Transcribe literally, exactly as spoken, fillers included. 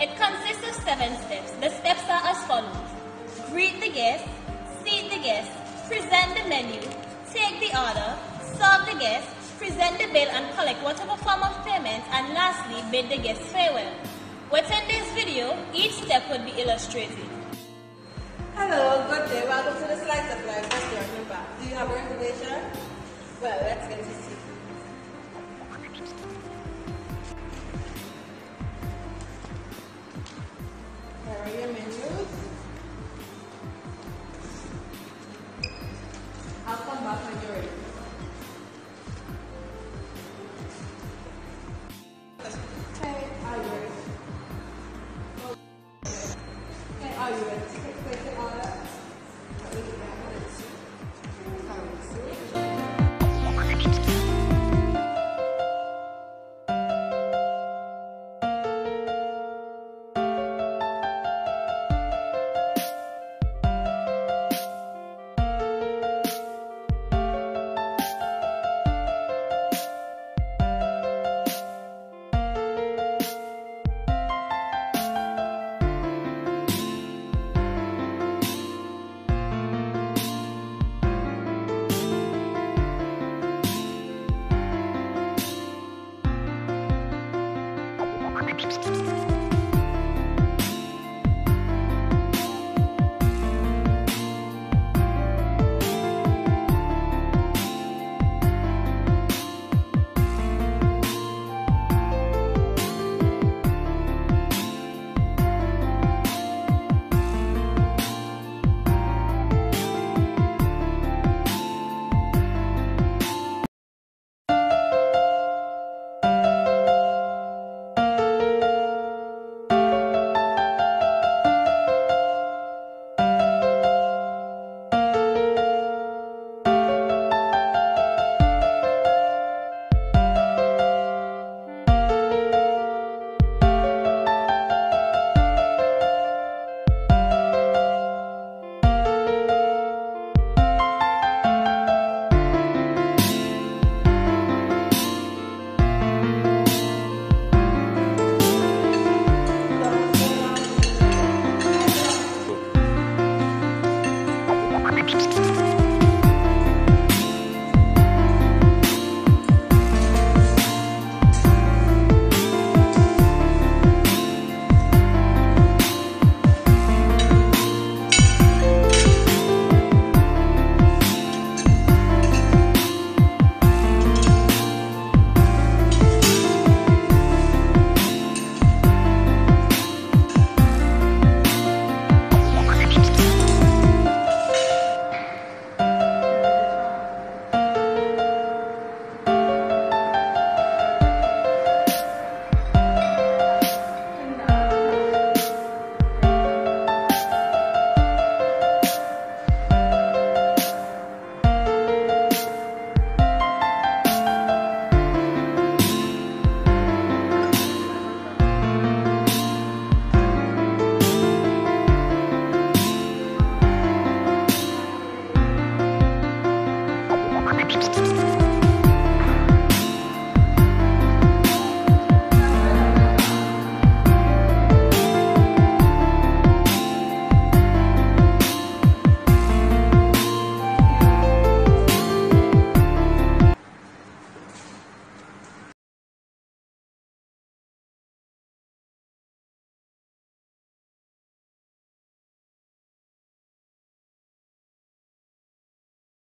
It consists of seven steps. The steps are as follows. Greet the guest, seat the guest, present the menu, take the order, serve the guest, present the bill and collect whatever form of payment, and lastly, bid the guest farewell. Within this video, each step would be illustrated. Hello, good day. Welcome to the Slice of Life restaurant in Bath. Do you have a reservation? Well, let's get to see.